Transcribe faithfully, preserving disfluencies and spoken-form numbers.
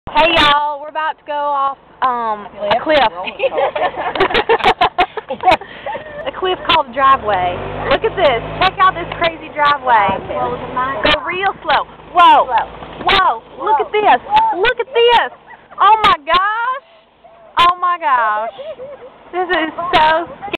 Hey y'all, we're about to go off um a cliff. A cliff called the driveway. Look at this. Check out this crazy driveway. Go real slow. Whoa. Whoa. Look at this. Look at this. Oh my gosh. Oh my gosh. This is so scary.